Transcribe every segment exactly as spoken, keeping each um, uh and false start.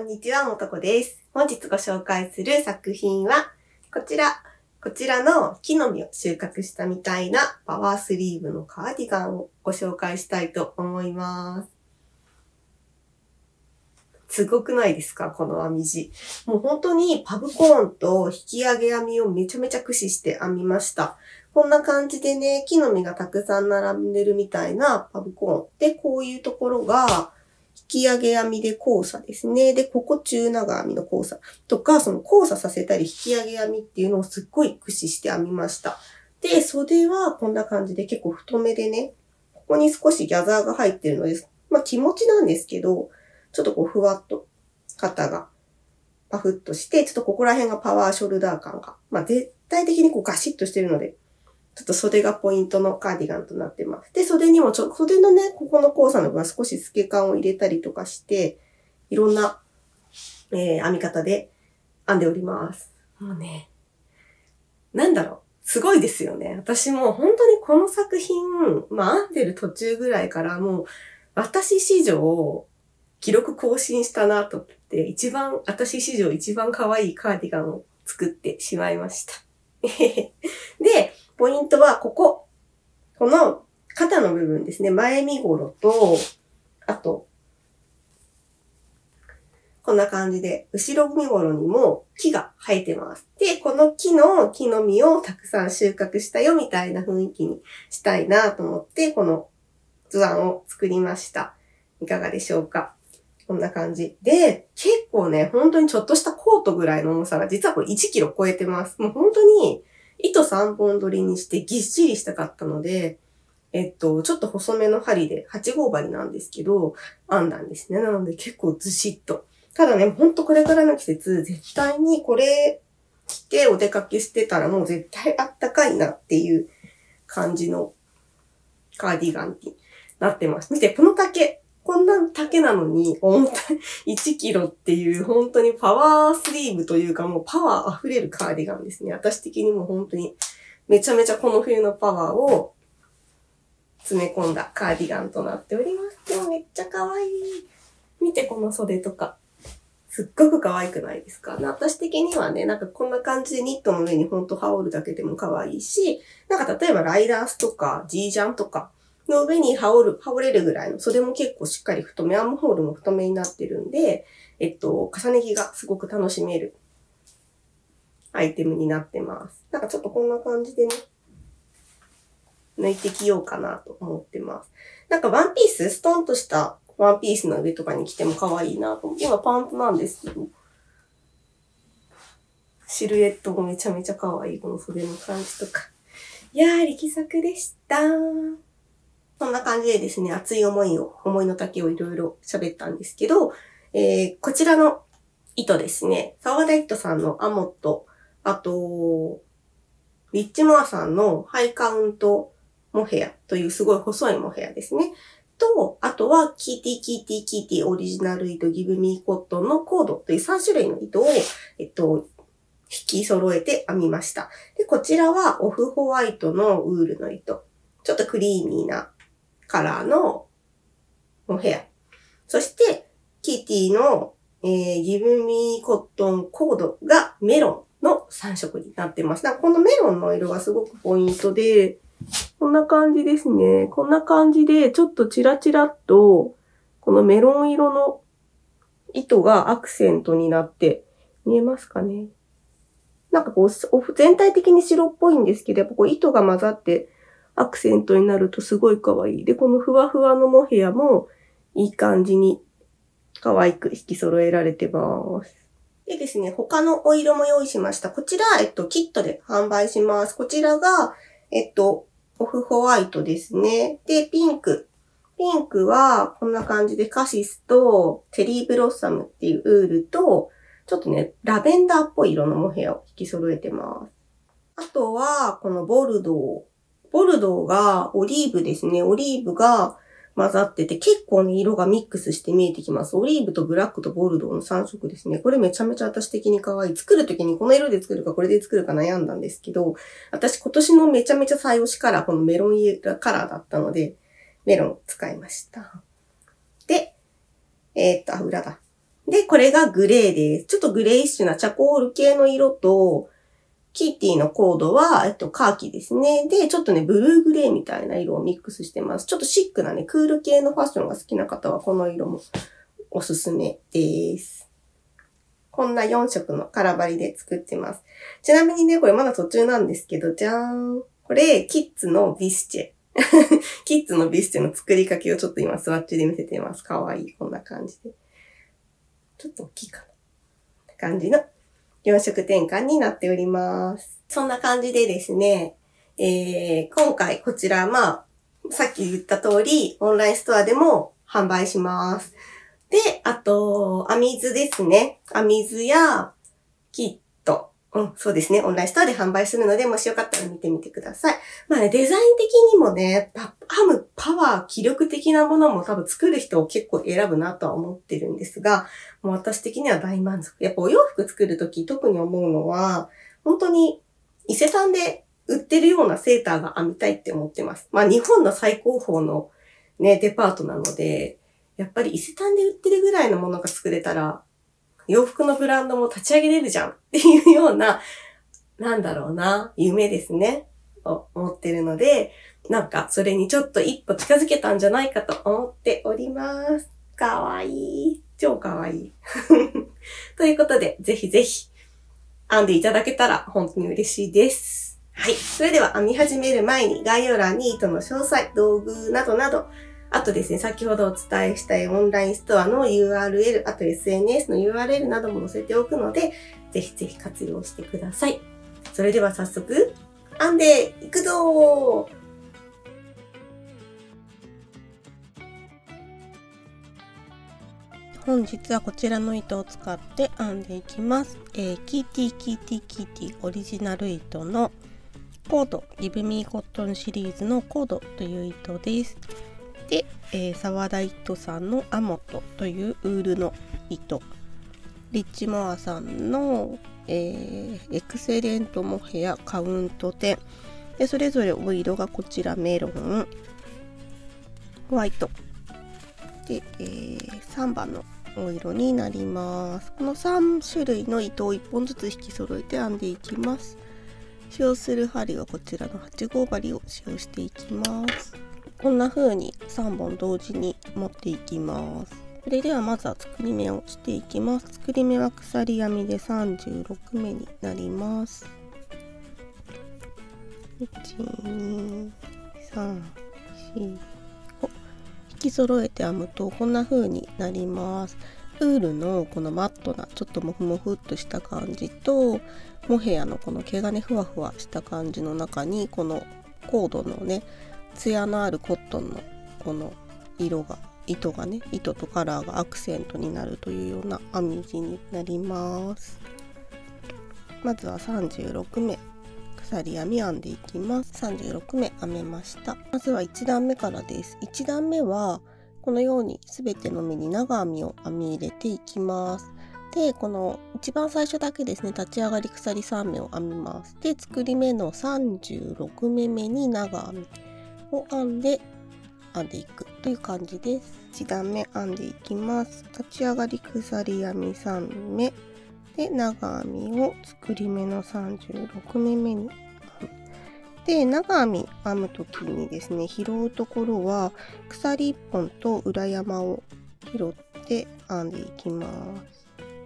こんにちは、もとこです。本日ご紹介する作品は、こちら。こちらの木の実を収穫したみたいなパワースリーブのカーディガンをご紹介したいと思います。すごくないですか？この編み地。もう本当にパブコーンと引き上げ編みをめちゃめちゃ駆使して編みました。こんな感じでね、木の実がたくさん並んでるみたいなパブコーン。で、こういうところが、引き上げ編みで交差ですね。で、ここ中長編みの交差とか、その交差させたり引き上げ編みっていうのをすっごい駆使して編みました。で、袖はこんな感じで結構太めでね、ここに少しギャザーが入ってるので、まあ気持ちなんですけど、ちょっとこうふわっと肩がパフッとして、ちょっとここら辺がパワーショルダー感が、まあ絶対的にこうガシッとしてるので、ちょっと袖がポイントのカーディガンとなってます。で、袖にもちょ、袖のね、ここの交差の部分は少し透け感を入れたりとかして、いろんな、えー、編み方で編んでおります。もうね、なんだろう、すごいですよね。私も本当にこの作品、まあ編んでる途中ぐらいからもう、私史上、記録更新したなと思って、一番、私史上一番可愛いカーディガンを作ってしまいました。で、ポイントはここ。この肩の部分ですね。前身頃と、あと、こんな感じで、後ろ身頃にも木が生えてます。で、この木の木の実をたくさん収穫したよみたいな雰囲気にしたいなと思って、この図案を作りました。いかがでしょうか？こんな感じ。で、結構ね、本当にちょっとしたコートぐらいの重さが、実はこれいちキロ超えてます。もう本当に、糸さんぼん取りにしてぎっしりしたかったので、えっと、ちょっと細めの針ではち号針なんですけど、編んだんですね。なので結構ずしっと。ただね、ほんとこれからの季節、絶対にこれ着てお出かけしてたらもう絶対あったかいなっていう感じのカーディガンになってます。見て、この丈。こんな丈なのに重たいいちキロっていう本当にパワースリーブというかもうパワー溢れるカーディガンですね。私的にも本当にめちゃめちゃこの冬のパワーを詰め込んだカーディガンとなっております。でもめっちゃ可愛い。見てこの袖とか。すっごく可愛くないですか？私的にはね、なんかこんな感じでニットの上にほんと羽織るだけでも可愛いし、なんか例えばライダースとかジージャンとかの上に羽織る、羽織れるぐらいの袖も結構しっかり太め、アームホールも太めになってるんで、えっと、重ね着がすごく楽しめるアイテムになってます。なんかちょっとこんな感じでね、抜いてきようかなと思ってます。なんかワンピース、ストンとしたワンピースの上とかに着ても可愛いなと思って。今パンツなんですけど、シルエットもめちゃめちゃ可愛い。この袖の感じとか。いやー、力作でした。そんな感じでですね、熱い思いを、思いの丈をいろいろ喋ったんですけど、えー、こちらの糸ですね、沢田糸さんのアモット、あと、リッチモアさんのハイカウントモヘアというすごい細いモヘアですね。と、あとは、キーティーキーティーキーティーオリジナル糸ギブミーコットンのコードというさん種類の糸を、えっと、引き揃えて編みました。で、こちらはオフホワイトのウールの糸。ちょっとクリーミーなカラーのモヘア。そして、キーティーの、えー、ギブミーコットンコードがメロンのさん色になってます。なんかこのメロンの色がすごくポイントで、こんな感じですね。こんな感じで、ちょっとチラチラっと、このメロン色の糸がアクセントになって、見えますかね？なんかこう、全体的に白っぽいんですけど、やっぱこう糸が混ざってアクセントになるとすごい可愛い。で、このふわふわのモヘアもいい感じに可愛く引き揃えられてます。でですね、他のお色も用意しました。こちら、えっと、キットで販売します。こちらが、えっと、オフホワイトですね。で、ピンク。ピンクは、こんな感じでカシスとチェリーブロッサムっていうウールと、ちょっとね、ラベンダーっぽい色のモヘアを引き揃えてます。あとは、このボルドー。ボルドーがオリーブですね。オリーブが混ざってて、結構ね、色がミックスして見えてきます。オリーブとブラックとボルドーのさん色ですね。これめちゃめちゃ私的に可愛い。作るときにこの色で作るかこれで作るか悩んだんですけど、私今年のめちゃめちゃ最推しカラー、このメロンカラーだったので、メロン使いました。で、えー、っと、あ、裏だ。 で、これがグレーです。ちょっとグレイッシュなチャコール系の色と、キティのコードは、えっと、カーキですね。で、ちょっとね、ブルーグレーみたいな色をミックスしてます。ちょっとシックなね、クール系のファッションが好きな方は、この色もおすすめです。こんなよん色のカラバリで作ってます。ちなみにね、これまだ途中なんですけど、じゃーん。これ、キッズのビスチェ。キッズのビスチェの作りかけをちょっと今スワッチで見せてます。かわいい。こんな感じで。ちょっと大きいかな。って感じのよん色転換になっております。そんな感じでですね、えー、今回こちら、まあ、さっき言った通り、オンラインストアでも販売します。で、あと、編み図ですね。編み図やキット。うん、そうですね。オンラインストアで販売するので、もしよかったら見てみてください。まあね、デザイン的にもね、編むパワー、気力的なものも多分作る人を結構選ぶなとは思ってるんですが、もう私的には大満足。やっぱお洋服作るとき特に思うのは、本当に伊勢丹で売ってるようなセーターが編みたいって思ってます。まあ日本の最高峰のね、デパートなので、やっぱり伊勢丹で売ってるぐらいのものが作れたら、洋服のブランドも立ち上げれるじゃんっていうような、なんだろうな、夢ですね、を思ってるので、なんかそれにちょっと一歩近づけたんじゃないかと思っております。かわいい。超かわいい。ということで、ぜひぜひ編んでいただけたら本当に嬉しいです。はい。それでは編み始める前に概要欄に糸の詳細、道具などなど、あとですね、先ほどお伝えしたいオンラインストアの ユーアールエル、あと エスエヌエス の ユーアールエル なども載せておくので、ぜひぜひ活用してください。それでは早速、編んでいくぞー！本日はこちらの糸を使って編んでいきます。えー、キーティーキーティーキーティーオリジナル糸のコード、ギブミーコットンシリーズのコードという糸です。で、えー、沢田糸さんのアモトというウールの糸、リッチモアさんの、えー、エクセレントモヘアカウントテンで、それぞれお色がこちらメロン、ホワイトで、えー、さんばんのお色になります。このさん種類の糸をいっぽんずつ引き揃えて編んでいきます。使用する針はこちらのはち号針を使用していきます。こんな風にさんぼん同時に持っていきます。それではまずは作り目をしていきます。作り目は鎖編みでさんじゅうろくめになります。いち、に、さん、し、ご。引き揃えて編むとこんな風になります。ウールのこのマットなちょっとモフモフっとした感じと、モヘアのこの毛がねふわふわした感じの中に、このコードのねツヤのあるコットンのこの色が、糸がね、糸とカラーがアクセントになるというような編み地になります。まずはさんじゅうろくめ鎖編み編んでいきます。さんじゅうろくめ編めました。まずはいち段目からです。いち段目はこのように全ての目に長編みを編み入れていきます。で、この一番最初だけですね、立ち上がり鎖さんめを編みます。で、作り目のさんじゅうろくめめに長編みを編んで編んでいくという感じです。いち段目編んでいきます。立ち上がり鎖編みさんめで長編みを作り目のさんじゅうろくめめに編む。で、長編み編むときにですね、拾うところは鎖いっぽんと裏山を拾って編んでいきます。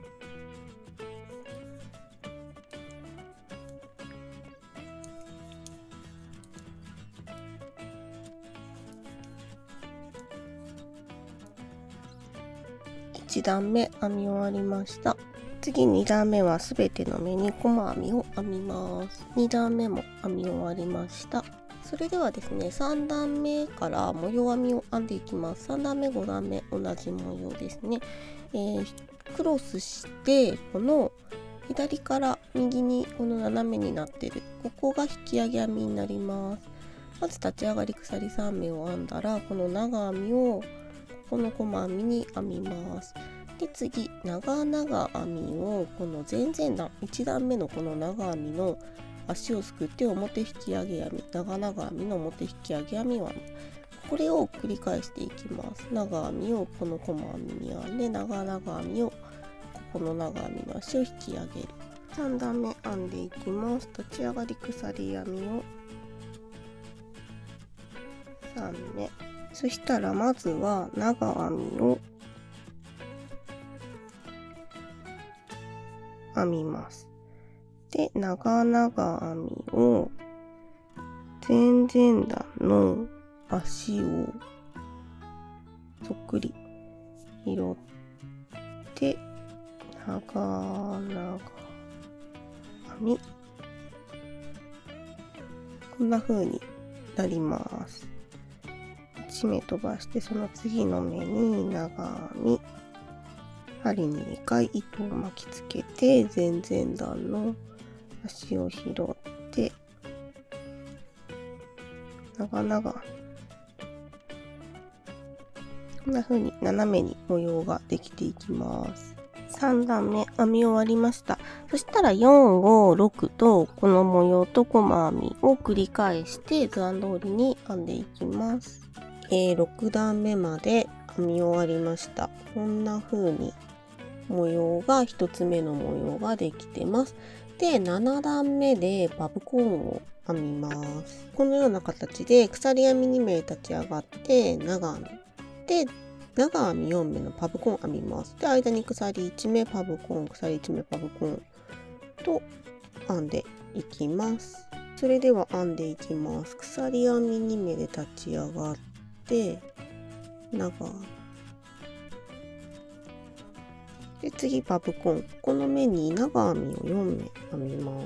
いち段目編み終わりました。次に段目はすべての目に細編みを編みます。に段目も編み終わりました。それではですね、さん段目から模様編みを編んでいきます。さん段目、ご段目同じ模様ですね。えー、クロスしてこの左から右にこの斜めになってるここが引き上げ編みになります。まず立ち上がり鎖さんめを編んだら、この長編みをこの細編みに編みます。で、次長々編みをこの前々段いち段目のこの長編みの足をすくって表引き上げ編み、長々編みの表引き上げ編みを編む。これを繰り返していきます。長編みをこの細編みに編んで、長々編みをこの長編みの足を引き上げる。さん段目編んでいきます。立ち上がり鎖編みをさん目。そしたらまずは長編みを編みます。で、長々編みを前々段の足をそっくり拾って長々編み、こんな風になります。いち目飛ばしてその次の目に長編み、針ににかい糸を巻きつけて前々段の足を拾って長々こんな風に斜めに模様ができていきます。さん段目編み終わりました。そしたらよん、ご、ろくとこの模様と細編みを繰り返して図案通りに編んでいきます。えー、ろく段目まで編み終わりました。こんな風に模様がひとつめの模様ができてます。で、なな段目でバブコーンを編みます。このような形で鎖編みにめい立ち上がって長編みで長編みよん目のパブコーン編みます。で、間に鎖いち目パブコーン、鎖いち目パブコーンと編んでいきます。それでは編んでいきます。鎖編みに目で立ち上がって長編みで、次パブコーン。この目に長編みをよん目編みます。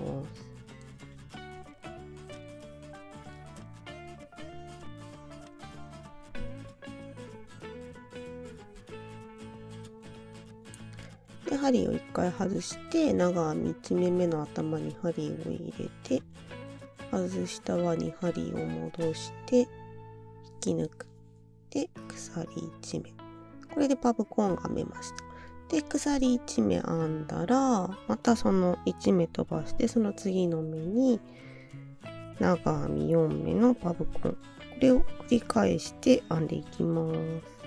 で、針をいっかい外して、長編みいち目目の頭に針を入れて、外した輪に針を戻して、引き抜く。で、鎖いち目。これでパブコーンが編めました。で、鎖いち目編んだら、またそのいち目飛ばして、その次の目に長編みよん目のパブコーン。これを繰り返して編んでいきます。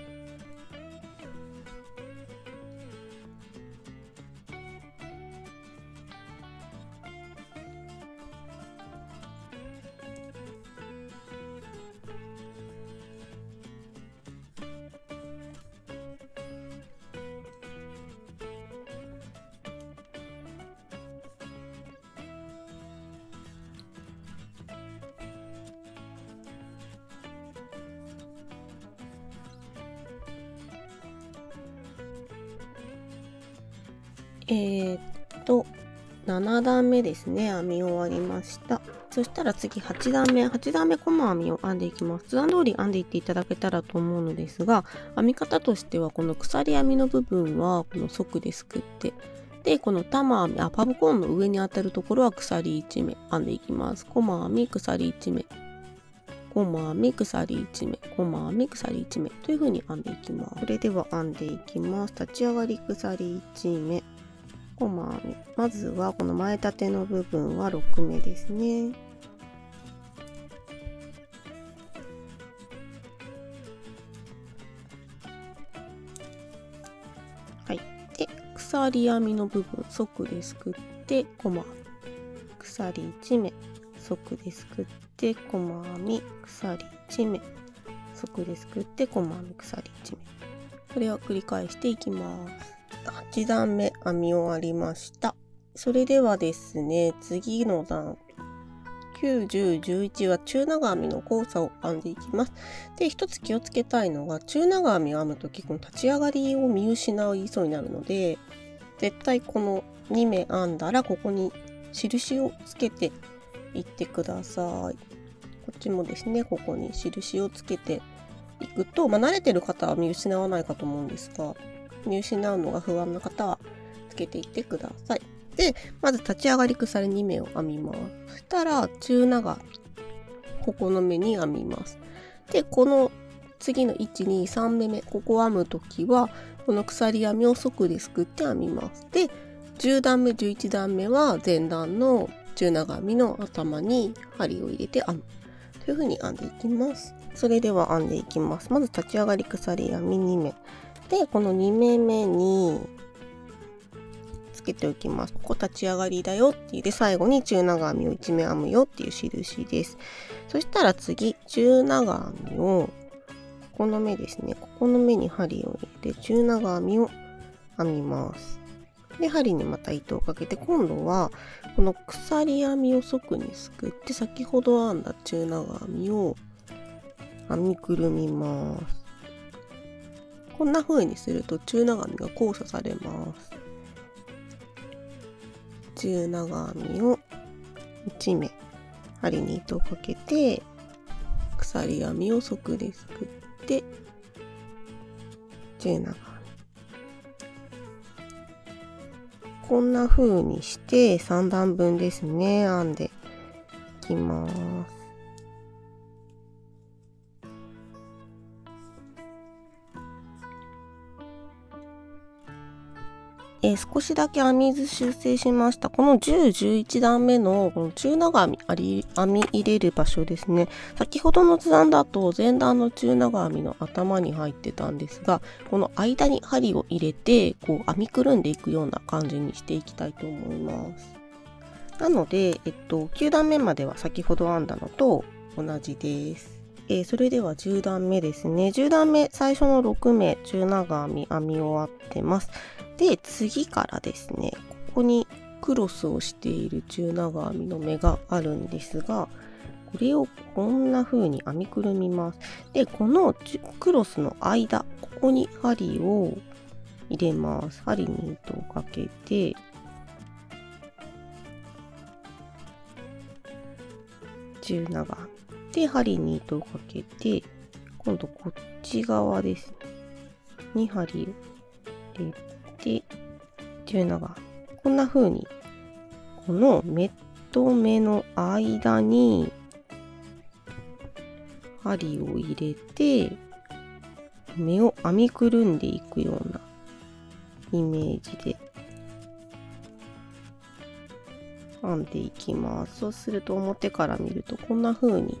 えー、っと、なな段目ですね。編み終わりました。そしたら次はち段目。はち段目細編みを編んでいきます。図案通り編んでいっていただけたらと思うのですが、編み方としてはこの鎖編みの部分はこの側ですくって、で、この玉編み、あ、パブコーンの上に当たるところは鎖いち目編んでいきます。細編み、鎖いち目。細編み、鎖いち目。細編み、鎖いち目。という風に編んでいきます。それでは編んでいきます。立ち上がり鎖いち目。細編み。まずはこの前立ての部分はろく目ですね。はい。で、鎖編みの部分、側ですくって細編み。鎖いち目、側ですくって細編み、鎖いち目、側ですくって細編み、鎖いち目。これを繰り返していきます。はち段目編み終わりました。それではですね、次の段、きゅう、じゅう、じゅういちは中長編みの交差を編んでいきます。で、一つ気をつけたいのが、中長編みを編むとき、この立ち上がりを見失いそうになるので、絶対このに目編んだら、ここに印をつけていってください。こっちもですね、ここに印をつけていくと、まあ、慣れてる方は見失わないかと思うんですが、見失うのが不安な方はつけていってください。で、まず立ち上がり鎖に目を編みます。そしたら中長、ここの目に編みます。で、この次のいち、に、さん目目、ここを編むときは、この鎖編みを側ですくって編みます。で、じゅう段目、じゅういち段目は前段の中長編みの頭に針を入れて編む。という風に編んでいきます。それでは編んでいきます。まず立ち上がり鎖編みに目。で、このに目目にけておきます。ここ立ち上がりだよって言って、最後に中長編みをいち目編むよっていう印です。そしたら次、中長編みを、ここの目ですね。ここの目に針を入れて、中長編みを編みます。で、針にまた糸をかけて、今度は、この鎖編みを側にすくって、先ほど編んだ中長編みを編みくるみます。こんな風にすると中長編みが交差されます。中長編みをいち目、針に糸をかけて、鎖編みを側ですくって、中長編み。こんな風にしてさん段分ですね、編んでいきます。えー、少しだけ編み図修正しました。このじゅう、じゅういち段目のこの中長編み編み入れる場所ですね。先ほどの図案だと前段の中長編みの頭に入ってたんですが、この間に針を入れてこう編みくるんでいくような感じにしていきたいと思います。なので、えっと、きゅう段目までは先ほど編んだのと同じです。えー、それではじゅう段目ですね。じゅう段目、最初のろく目、中長編み編み終わってます。で、次からですね、ここにクロスをしている中長編みの目があるんですが、これをこんな風に編みくるみます。で、このクロスの間、ここに針を入れます。針に糸をかけて、中長編み。で、針に糸をかけて、今度こっち側ですね。に針を入れて、で、中長編み。こんな風に、この目と目の間に針を入れて、目を編みくるんでいくようなイメージで編んでいきます。そうすると表から見るとこんな風に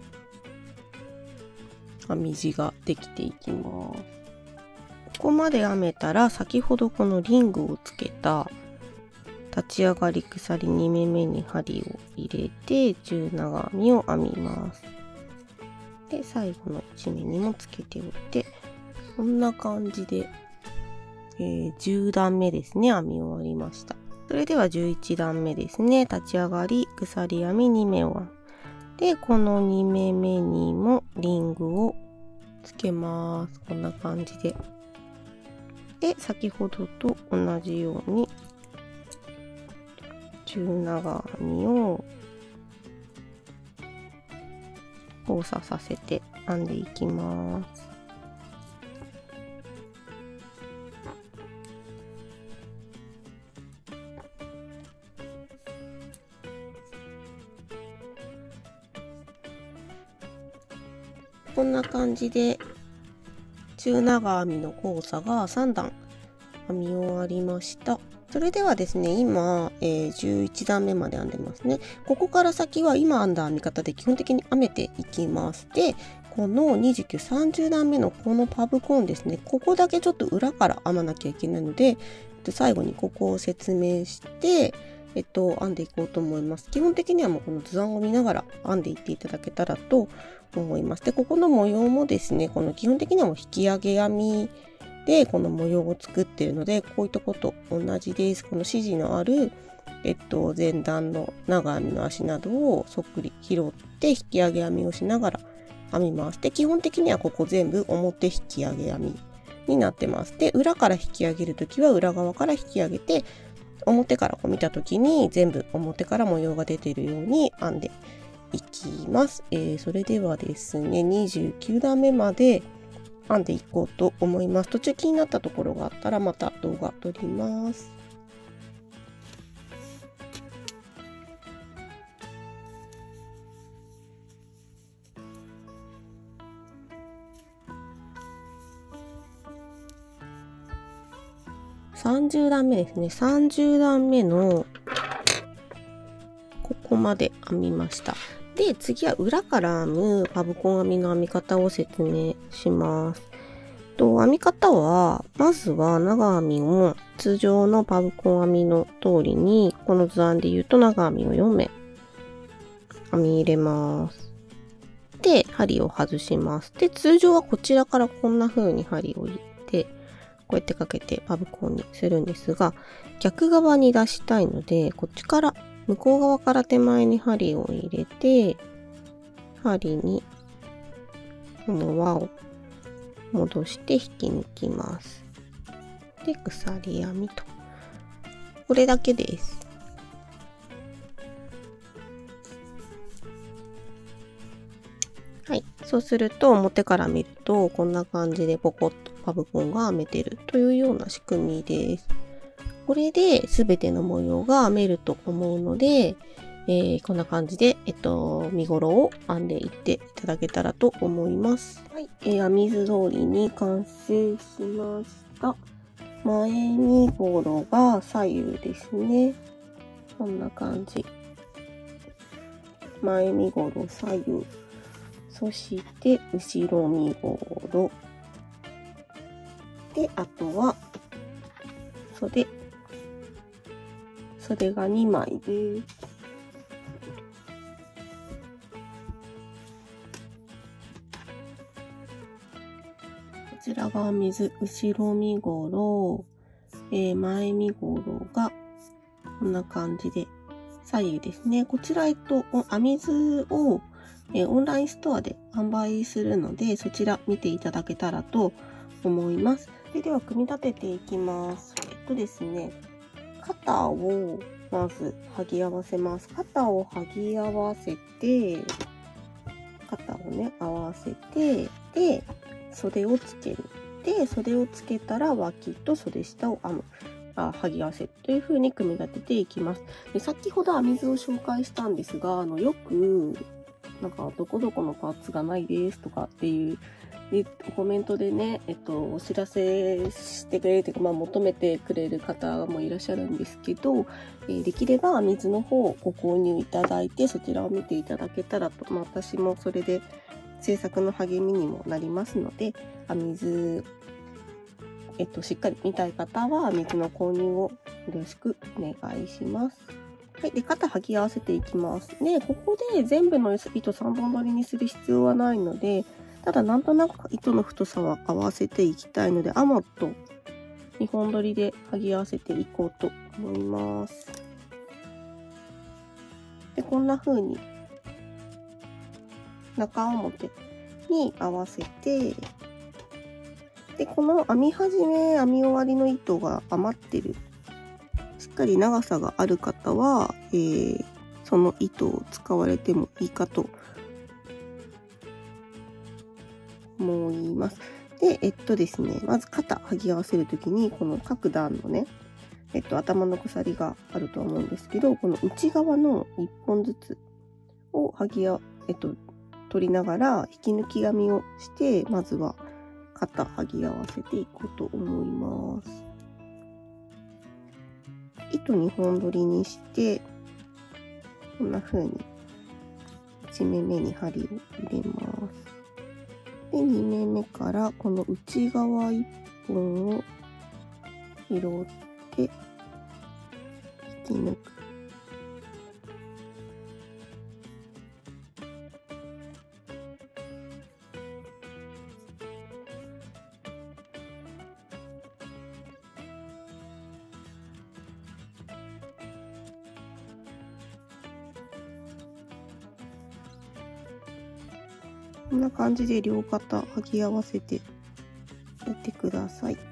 編み地ができていきます。ここまで編めたら、先ほどこのリングをつけた立ち上がり鎖に目目に針を入れて中長編みを編みます。で、最後のいち目にもつけておいて、こんな感じで、えー、じゅう段目ですね、編み終わりました。それではじゅういち段目ですね、立ち上がり鎖編みに目を編む。で、このに目目にもリングをつけます。こんな感じで。で、先ほどと同じように中長編みを交差させて編んでいきます。こんな感じで中長編みの交差がさん段編み終わりました。それではですね、今、えー、じゅういち段目まで編んでますね。ここから先は今編んだ編み方で基本的に編めていきます。で、このにじゅうきゅう、さんじゅう段目のこのパブコーンですね。ここだけちょっと裏から編まなきゃいけないので、最後にここを説明して、えっと、編んでいこうと思います。基本的にはもうこの図案を見ながら編んでいっていただけたらと思います。で、ここの模様もですね、この基本的にはもう引き上げ編みでこの模様を作っているので、こういったこと同じです。この指示のある、えっと、前段の長編みの足などをそっくり拾って引き上げ編みをしながら編みます。で、基本的にはここ全部表引き上げ編みになってます。で、裏から引き上げるときは裏側から引き上げて、表からこう見たときに全部表から模様が出ているように編んでいきます。えー、それではですね、にじゅうきゅう段目まで編んでいこうと思います。途中気になったところがあったらまた動画撮ります。さんじゅう段目ですね。さんじゅう段目のここまで編みました。で、次は裏から編むパブコン編みの編み方を説明します。 と、編み方は、まずは長編みを通常のパブコン編みの通りに、この図案で言うと長編みをよんめい編み入れます。で、針を外します。で、通常はこちらからこんな風に針を入れて、こうやってかけてパブコンにするんですが、逆側に出したいので、こっちから、向こう側から手前に針を入れて、針にこの輪を戻して引き抜きます。で、鎖編みと。これだけです。はい。そうすると、表から見ると、こんな感じでポコッとパブコンが編めてるというような仕組みです。これで全ての模様が編めると思うので、えー、こんな感じで、えっと、身ごろを編んでいっていただけたらと思います。はい。えー、編み図通りに完成しました。前身ごろが左右ですね。こんな感じ。前身ごろ左右。そして、後ろ身ごろ。で、あとは、袖。袖がにまいです。こちらが水、後ろ身ごろ、えー、前身ごろが、こんな感じで、左右ですね。こちら、えっと、編み図を、えー、オンラインストアで販売するので、そちら見ていただけたらと思います。で、では、組み立てていきます。えっとですね、肩をまず剥ぎ合わせます。肩を剥ぎ合わせて、肩をね、合わせて、で、袖をつける。で、袖をつけたら脇と袖下を編む。あ、剥ぎ合わせるという風に組み立てていきます。で、先ほど編み図を紹介したんですが、あの、よく、なんか、どこどこのパーツがないですとかっていう、でコメントでね、えっと、お知らせしてくれるというか、まあ、求めてくれる方もいらっしゃるんですけど、えー、できれば編み図の方をご購入いただいて、そちらを見ていただけたらと、まあ、私もそれで制作の励みにもなりますので、編み図、えっと、しっかり見たい方は、編み図の購入をよろしくお願いします。はい。で、肩剥ぎ合わせていきます。で、ここで全部の糸さんぼん取りにする必要はないので、ただなんとなく糸の太さは合わせていきたいので、アモとにほん取りで剥ぎ合わせていこうと思います。で、こんな風に中表に合わせて、で、この編み始め、編み終わりの糸が余ってる、しっかり長さがある方は、えー、その糸を使われてもいいかと思います。で、えっとですね、まず肩剥ぎ合わせるときに、この各段のね、えっと、頭の鎖があると思うんですけど、この内側のいっぽんずつを剥ぎ合、えっと、取りながら引き抜き編みをして、まずは肩剥ぎ合わせていこうと思います。糸にほん取りにして、こんな風にいちめめに針を入れます。で、にめめからこの内側いっぽんを拾って引き抜く。こんな感じで両肩剥ぎ合わせていってください。こ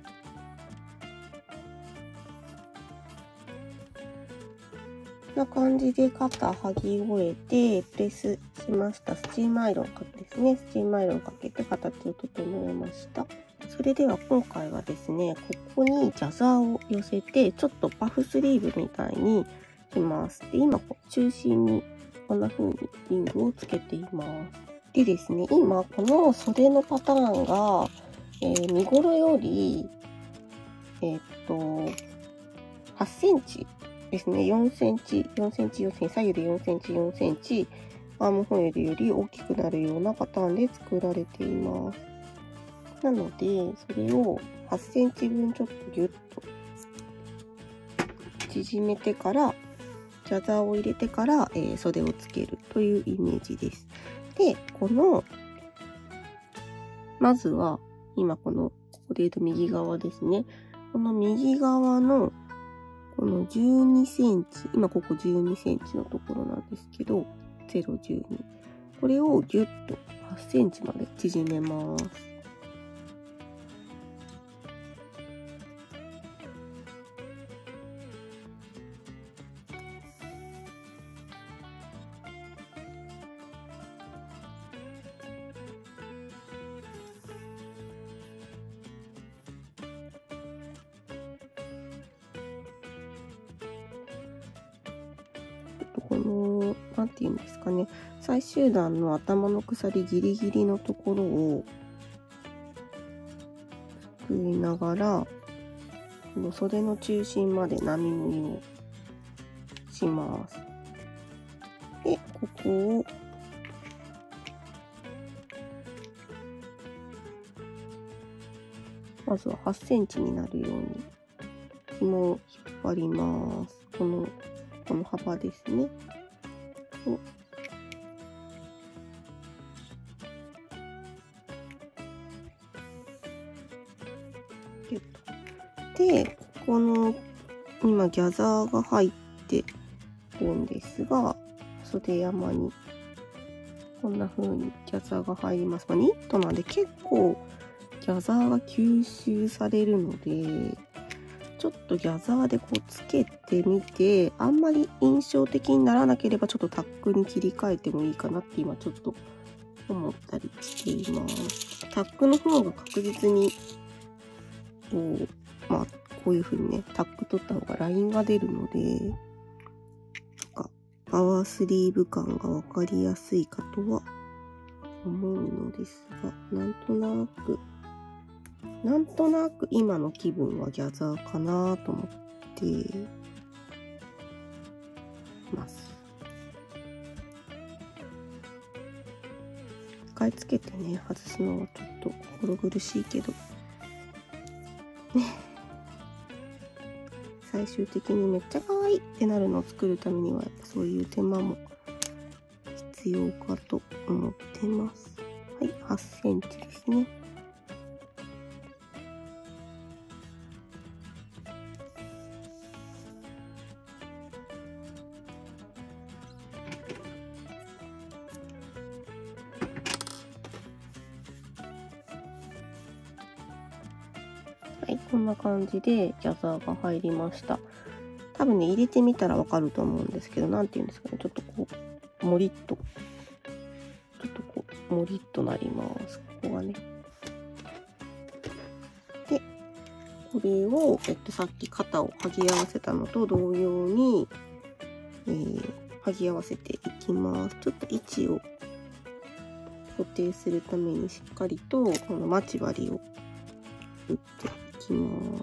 んな感じで肩剥ぎ終えて、プレスしました。スチームアイロンかけですね。スチームアイロンかけて形を整えました。それでは今回はですね、ここにジャザーを寄せて、ちょっとパフスリーブみたいにします。で、今、中心にこんな風にリングをつけています。でですね、今、この袖のパターンが、えー、身ごろより、えー、っと、はちセンチですね。よんセンチ、よんセンチ、よんセンチ、左右でよんセンチ、よんセンチ、アームホイールより大きくなるようなパターンで作られています。 なので、それをはちセンチぶんちょっとギュッと縮めてから、ギャザーを入れてから、えー、袖をつけるというイメージです。で、この、まずは、今この、ここで言うと右側ですね。この右側の、このじゅうにセンチ、今ここじゅうにセンチのところなんですけど、ゼロ、じゅうに。これをギュッとはちセンチまで縮めます。この、なんていうんですかね、最終段の頭の鎖ギリギリのところをすくいながら、この袖の中心まで波縫いをします。で、ここをまずははちセンチになるように紐を引っ張ります。このこの幅ですね。で、この今ギャザーが入ってるんですが、袖山にこんな風にギャザーが入ります。まあ、ニットなんで結構ギャザーが吸収されるので、ちょっとギャザーでこうつけてみて、あんまり印象的にならなければちょっとタックに切り替えてもいいかなって今ちょっと思ったりしています。タックの方が確実に、こう、まあ、こういう風にね、タック取った方がラインが出るので、なんか、パワースリーブ感がわかりやすいかとは思うのですが、なんとなく、なんとなく今の気分はギャザーかなと思ってます。使い付けてね、外すのはちょっと心苦しいけど、ね。最終的にめっちゃ可愛いってなるのを作るためには、やっぱそういう手間も必要かと思ってます。はい、はちセンチですね。はい、こんな感じでギャザーが入りました。多分ね、入れてみたらわかると思うんですけど、なんていうんですかね、ちょっとこう、もりっと、ちょっとこう、もりっとなります。ここがね。で、これを、えっと、さっき肩を剥ぎ合わせたのと同様に、えー、剥ぎ合わせていきます。ちょっと位置を固定するためにしっかりと、この待ち針を打っていきます。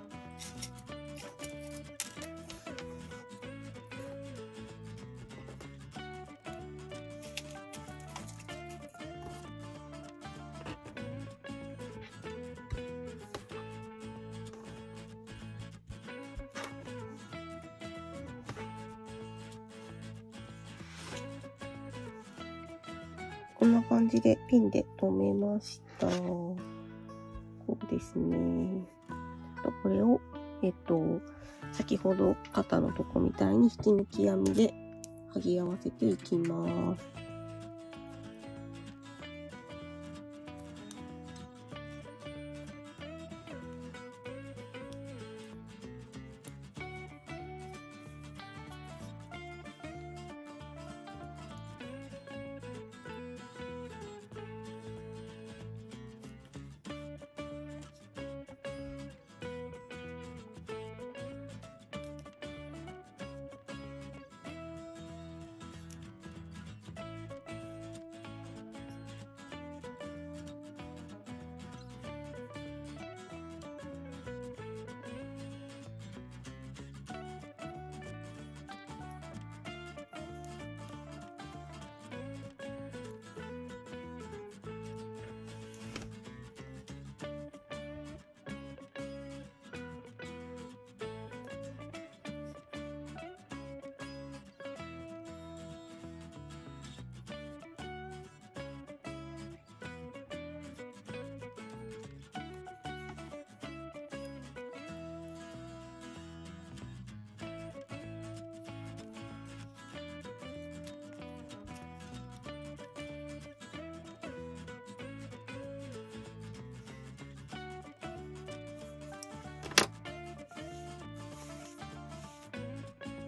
こんな感じでピンで留めました。こうですね。とこれを、えっと、先ほど肩のとこみたいに引き抜き編みで剥ぎ合わせていきます。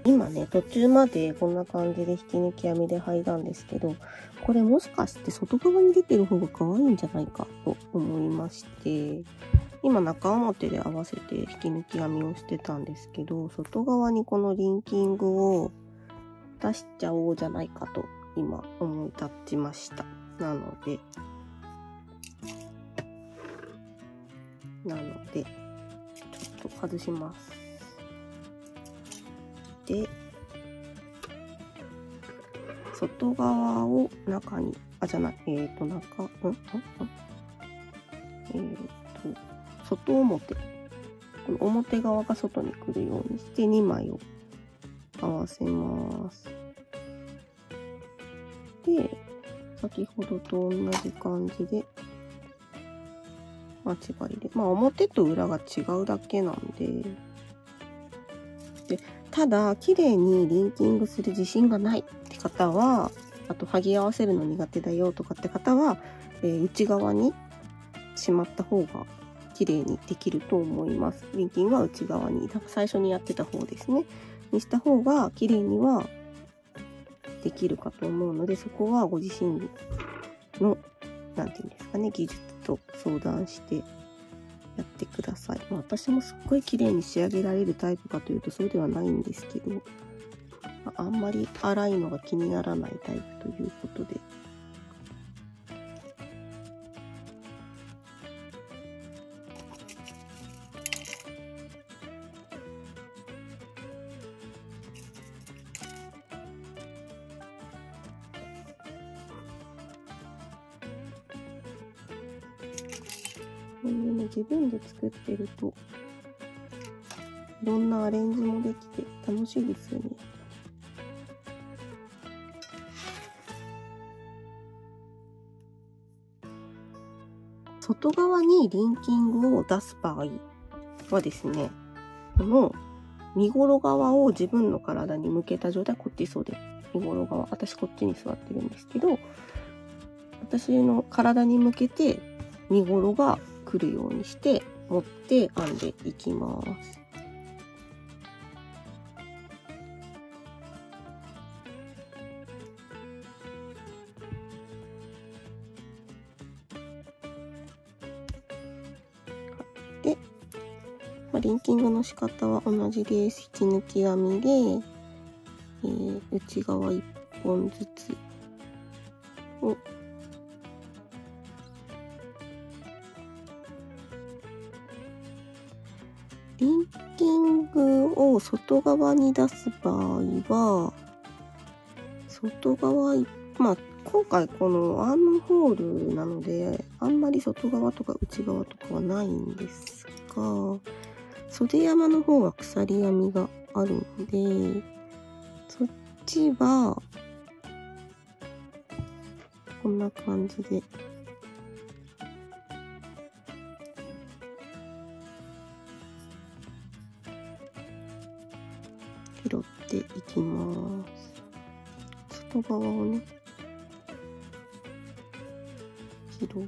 今ね、途中までこんな感じで引き抜き編みで剥いだんですけど、これもしかして外側に出てる方が可愛いんじゃないかと思いまして、今中表で合わせて引き抜き編みをしてたんですけど、外側にこのリンキングを出しちゃおうじゃないかと今思い立ちました。なので、なので、ちょっと外します。で、外側を中に、あ、じゃない、えっ、ー、と、中、んんんえっ、ー、と、外表。この表側が外に来るようにしてにまいを合わせます。で、先ほどと同じ感じで、間違いで。まあ、表と裏が違うだけなんで、で、ただ、綺麗にリンキングする自信がないって方は、あと、剥ぎ合わせるの苦手だよとかって方は、えー、内側にしまった方が綺麗にできると思います。リンキングは内側に、最初にやってた方ですね。にした方が綺麗にはできるかと思うので、そこはご自身の、なんていうんですかね、技術と相談してやってください。まあ、私もすっごい綺麗に仕上げられるタイプかというとそうではないんですけど、まあ、あんまり粗いのが気にならないタイプということで。こういうね、自分で作ってると、いろんなアレンジもできて楽しいですよね。外側にリンキングを出す場合はですね、この身ごろ側を自分の体に向けた状態、こっちそうで、身ごろ側、私こっちに座ってるんですけど、私の体に向けて身ごろが来るようにして持って編んでいきます。で、まあ、リンキングの仕方は同じです。引き抜き編みで、えー、内側いっぽんずつをリンキングを外側に出す場合は、外側、まあ、今回このアームホールなので、あんまり外側とか内側とかはないんですが、袖山の方は鎖編みがあるので、そっちは、こんな感じで、拾っていきます。外側をね、拾う。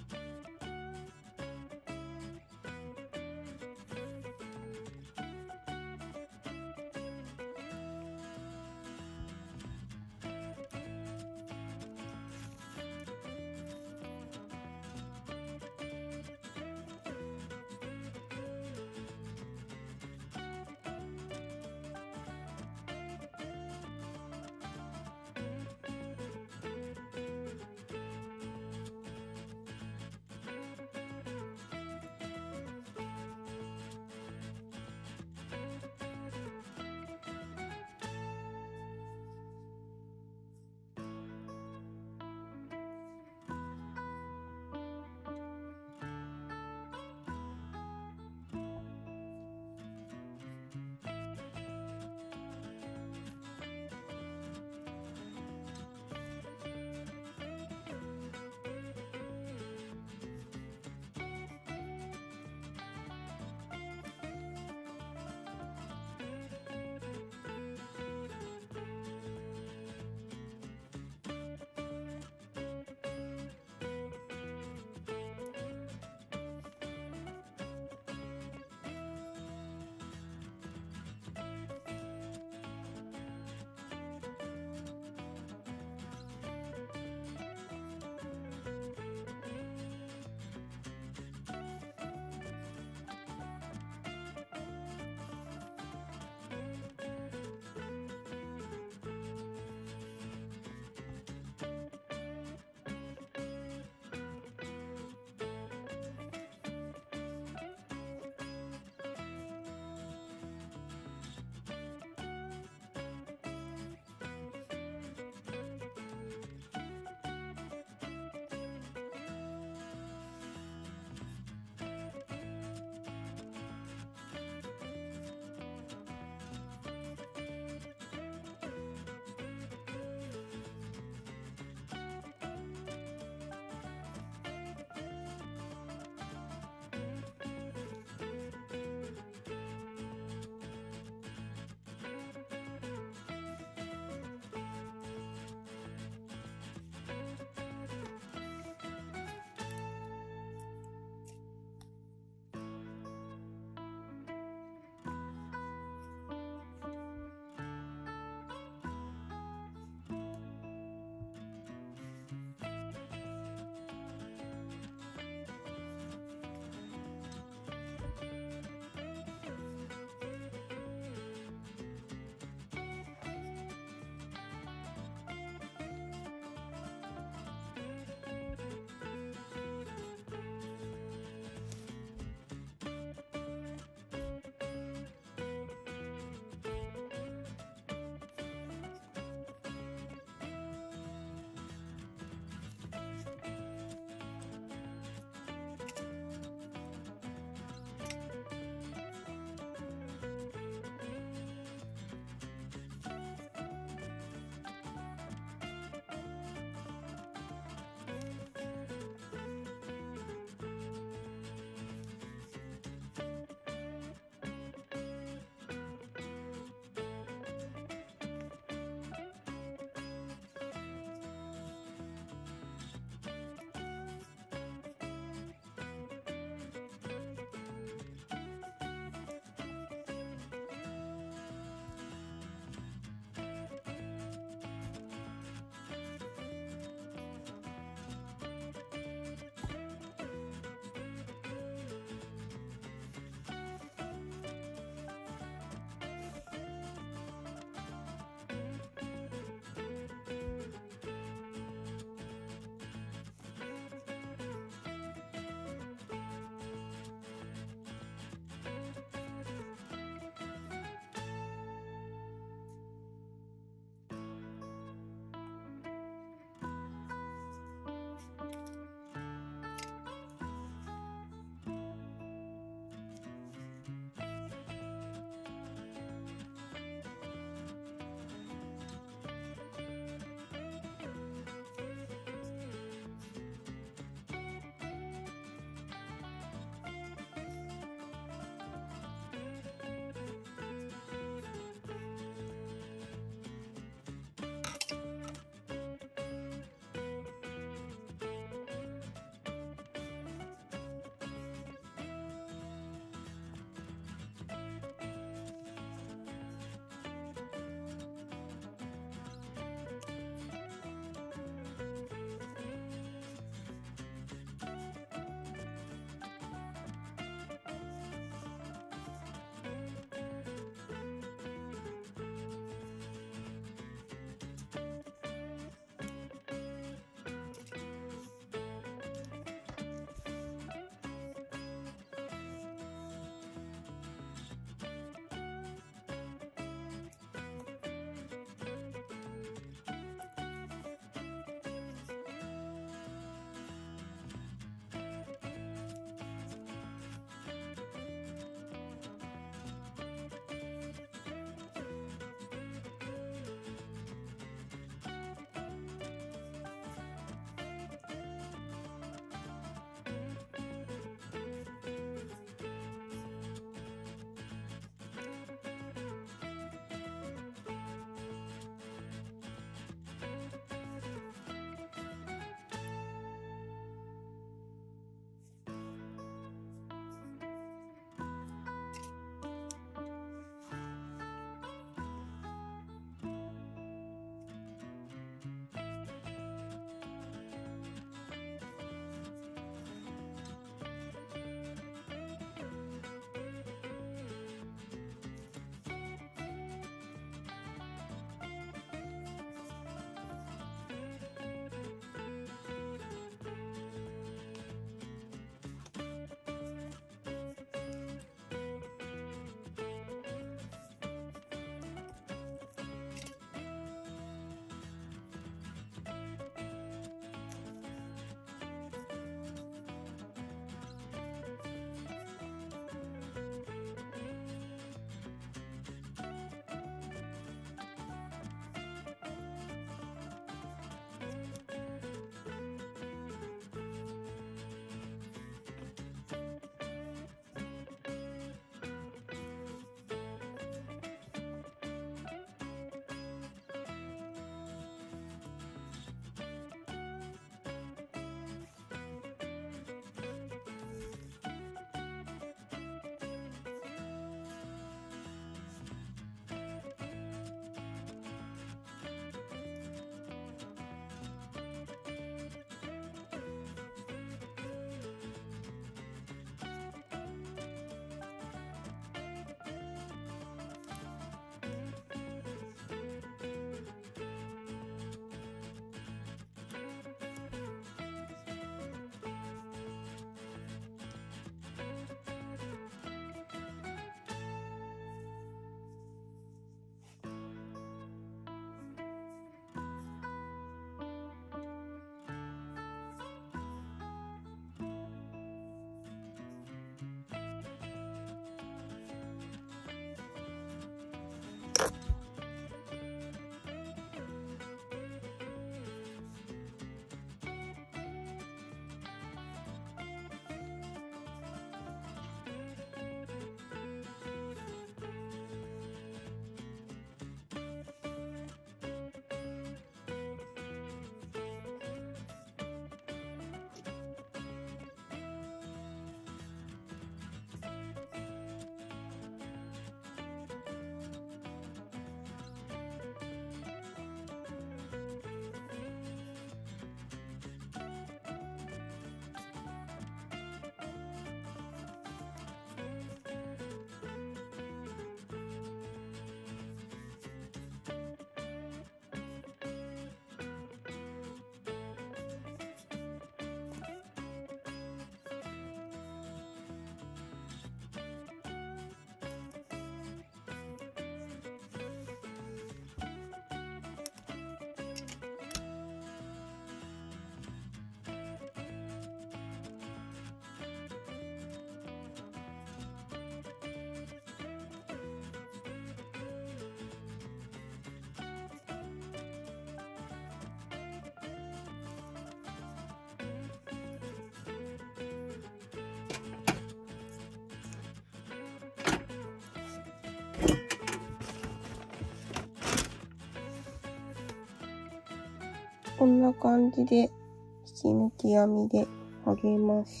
こんな感じで引き抜き編みで剥げました。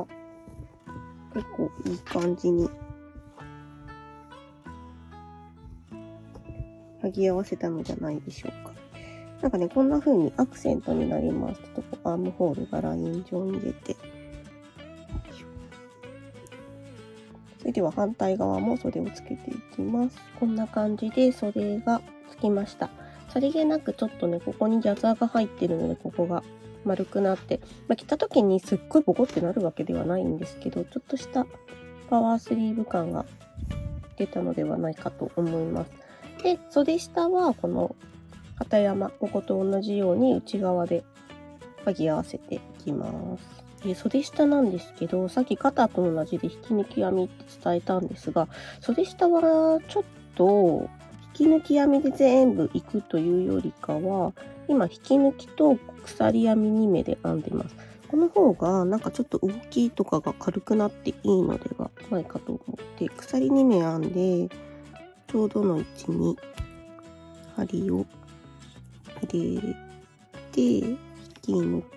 結構いい感じに剥ぎ合わせたのじゃないでしょうか。なんかね、こんな風にアクセントになります。ちょっとこうアームホールがライン状に出て。それでは反対側も袖をつけていきます。こんな感じで袖がつきました。さりげなくちょっとね、ここにギャザーが入ってるので、ここが丸くなって、まあ、着た時にすっごいボコってなるわけではないんですけど、ちょっとしたパワースリーブ感が出たのではないかと思います。で、袖下はこの片山、ここと同じように内側で剥ぎ合わせていきます。で、袖下なんですけど、さっき肩と同じで引き抜き編みって伝えたんですが、袖下はちょっと引き抜き編みで全部いくというよりかは、今引き抜きと鎖編みに目で編んでます。この方がなんかちょっと動きとかが軽くなっていいのではないかと思って、鎖に目編んで、ちょうどの位置に針を入れて、引き抜く。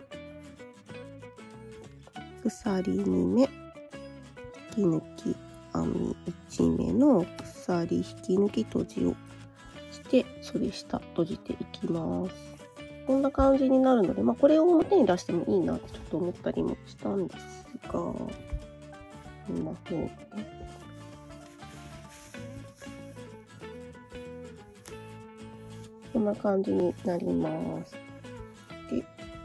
鎖に目、引き抜き編みいち目の鎖引き抜き閉じをして、袖下閉じていきます。こんな感じになるので、まあこれを表に出してもいいなってちょっと思ったりもしたんですが、こんな風にね。こんな感じになります。で、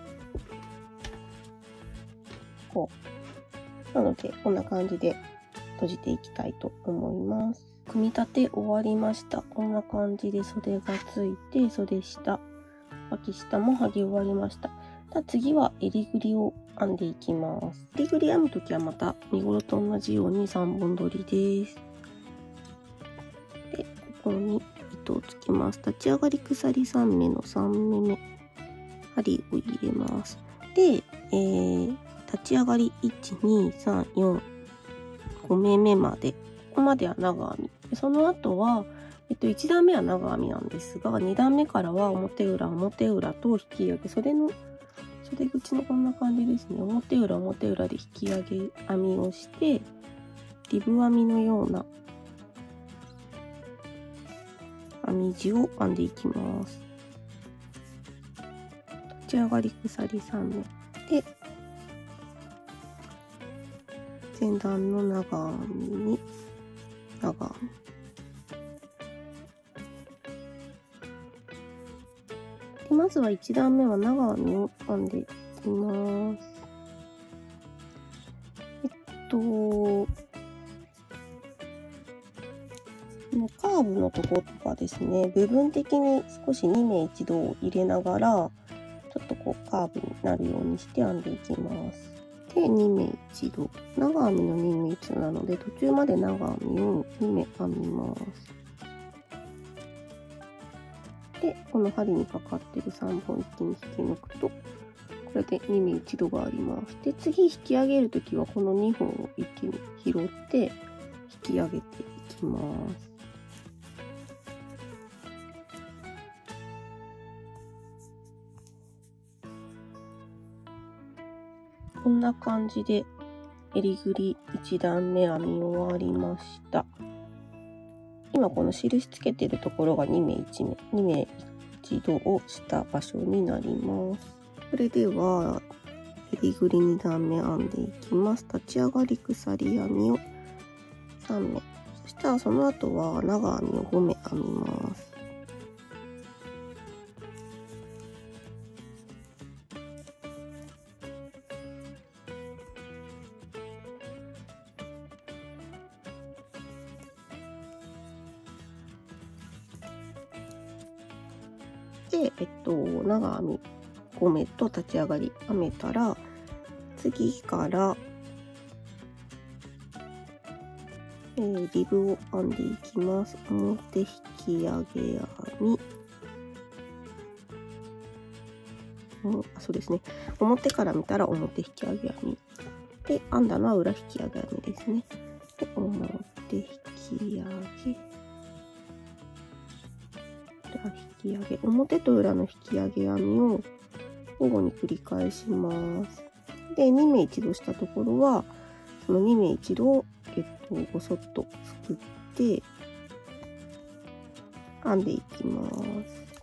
こう。なので、こんな感じで閉じていきたいと思います。組み立て終わりました。こんな感じで袖がついて、袖下、脇下も剥ぎ終わりました。次は襟ぐりを編んでいきます。襟ぐり編むときはまた身ごろと同じようにさんぼん取りです。で、ここに糸をつけます。立ち上がり鎖さん目のさん目目、針を入れます。で、えー、立ち上がりいち、に、さん、よん、ご目目まで、ここまでは長編み。その後は、えっと、いち段目は長編みなんですが、に段目からは表裏、表裏と引き上げ、袖の、袖口のこんな感じですね。表裏、表裏で引き上げ編みをして、リブ編みのような編み地を編んでいきます。立ち上がり鎖さん目で、前段の長編みに長編み。でまずはいち段目は長編みを編んでいきます。えっと、カーブのところとかですね、部分的に少しに目一度を入れながら、ちょっとこうカーブになるようにして編んでいきます。で、に目一度。長編みのに目一度なので、途中まで長編みをに目編みます。で、この針にかかってるさんぼん一気に引き抜くと、これでに目一度があります。で、次引き上げるときはこのにほんを一気に拾って引き上げていきます。こんな感じで襟ぐりいち段目編み終わりました。今この印つけてるところがに目いち目、に目一度をした場所になります。それでは襟ぐりに段目編んでいきます。立ち上がり鎖編みをさん目。そしたらその後は長編みをご目編みます。で、えっと、長編みご目と立ち上がり編めたら、次から、えー、リブを編んでいきます。表引き上げ編み。うん、そうですね。表から見たら表引き上げ編み。で、編んだのは裏引き上げ編みですね。で、表引き上げ。裏引き上げ。表と裏の引き上げ編みを交互に繰り返します。で、にめい一度したところは、そのにめい一度を、えっと、ごそっとすくって、編んでいきます。こ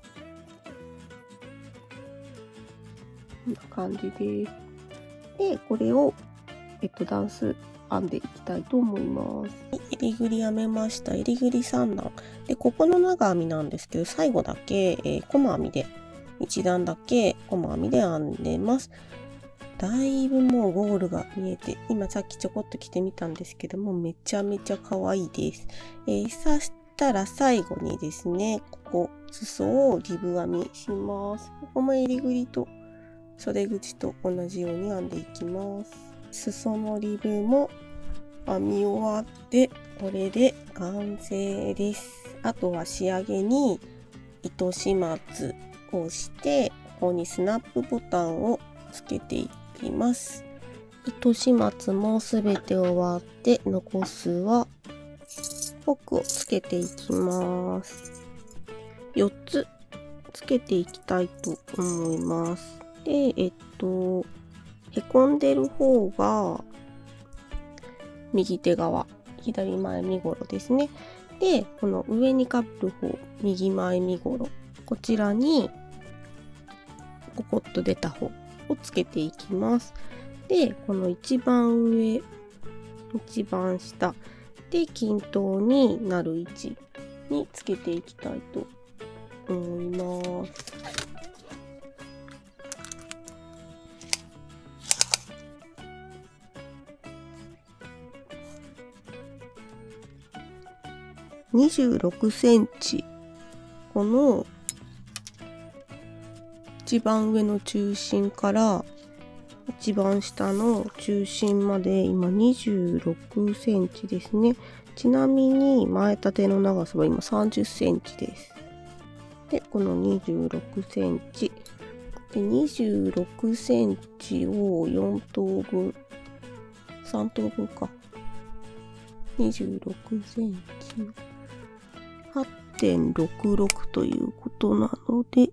んな感じです。で、これを、えっと、段数編んでいきたいと思います。えりぐり編めました。えりぐりさんだん。で、ここの長編みなんですけど、最後だけ、えー、コマ編みで、いちだんだけコマ編みで編んでます。だいぶもうゴールが見えて、今さっきちょこっと着てみたんですけども、めちゃめちゃ可愛いです。えー、そしたら最後にですね、ここ、裾をリブ編みします。ここもえりぐりと袖口と同じように編んでいきます。裾のリブも編み終わって、これで完成です。あとは仕上げに糸始末をして、ここにスナップボタンをつけていきます。糸始末もすべて終わって、残すはホックをつけていきます。よっつつけていきたいと思います。で、えっと、へこんでる方が右手側、左前身ごろですね。で、この上にかぶる方、右前身ごろ、こちらにポコッと出た方をつけていきます。で、この一番上、一番下で均等になる位置につけていきたいと思います。にじゅうろくセンチ、この一番上の中心から一番下の中心まで今にじゅうろくセンチですね。ちなみに前立ての長さは今さんじゅっセンチです。で、このにじゅうろくセンチ。で、にじゅうろくセンチをよん等分、さん等分か。にじゅうろくセンチを はってんろくろく ということなので、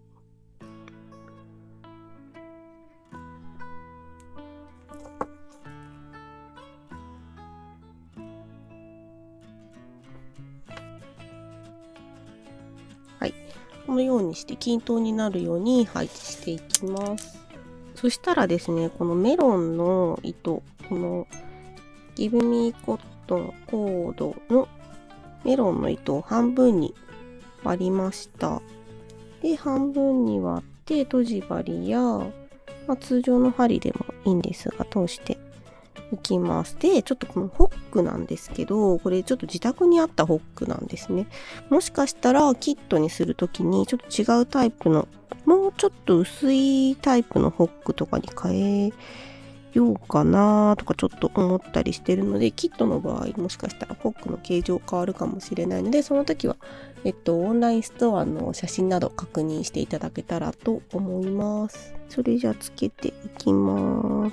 はい。このようにして均等になるように配置していきます。そしたらですね、このメロンの糸、このギブミーコットンコードのメロンの糸を半分に割りました。で、半分に割って閉じ針や、まあ、通常の針でもいいんですが、通していきます。で、ちょっとこのホックなんですけど、これちょっと自宅にあったホックなんですね。もしかしたらキットにするときにちょっと違うタイプの、もうちょっと薄いタイプのホックとかに変えようかなとかちょっと思ったりしてるので、キットの場合もしかしたらホックの形状変わるかもしれないので、その時は、えっと、オンラインストアの写真など確認していただけたらと思います。それじゃあつけていきます。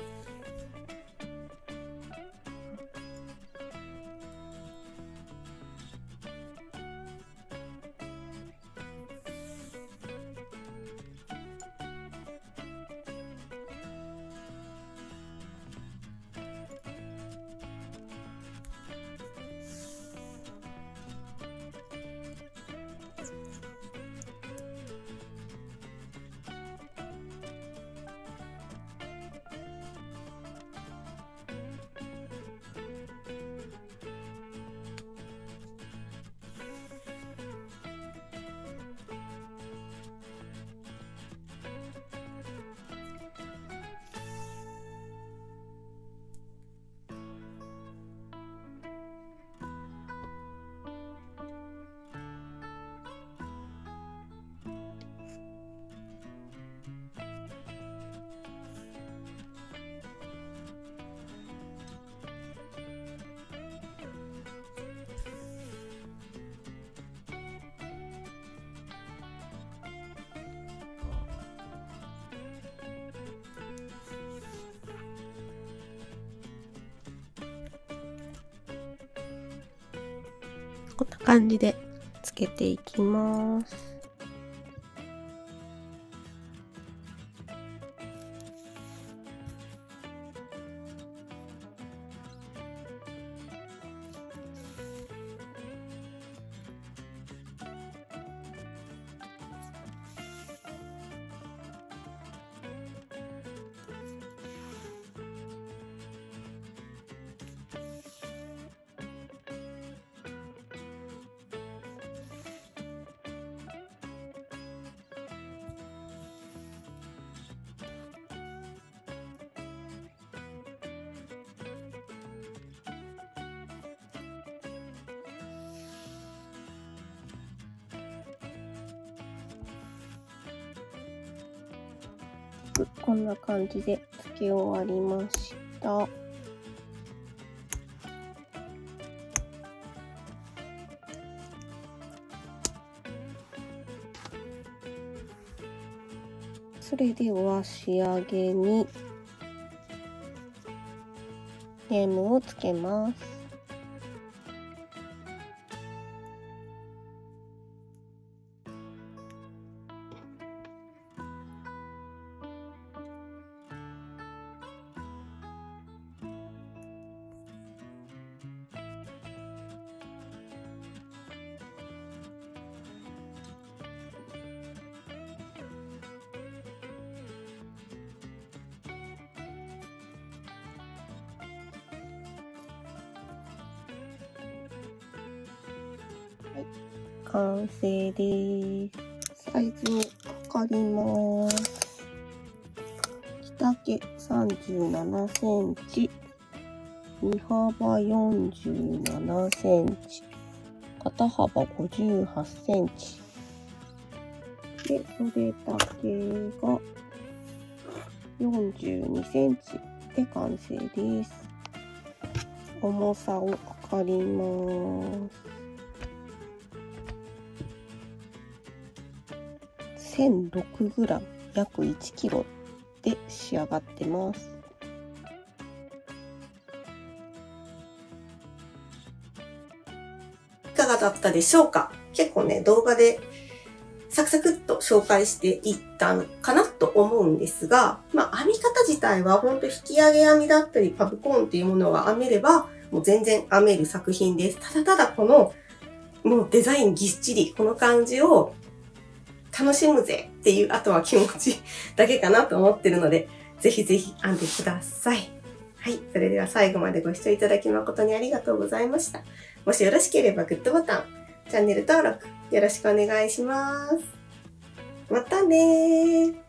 こんな感じでつけていきます。 くこんな感じで付け終わりました。それでは仕上げにネームをつけます。はい、完成です。サイズを測ります。着丈さんじゅうななセンチ、身幅よんじゅうななセンチ、肩幅ごじゅうはちセンチ。で、袖丈がよんじゅうにセンチで完成です。重さを測ります。せんろくグラム、約いちキロで仕上がってます。いかがだったでしょうか？結構ね、動画でサクサクっと紹介していったのかなと思うんですが、まあ編み方自体は本当引き上げ編みだったりパブコーンっていうものが編めればもう全然編める作品です。ただただこのもうデザインぎっちりこの感じを楽しむぜっていう、あとは気持ちだけかなと思ってるので、ぜひぜひ編んでください。はい。それでは最後までご視聴いただき誠にありがとうございました。もしよろしければグッドボタン、チャンネル登録よろしくお願いします。またねー。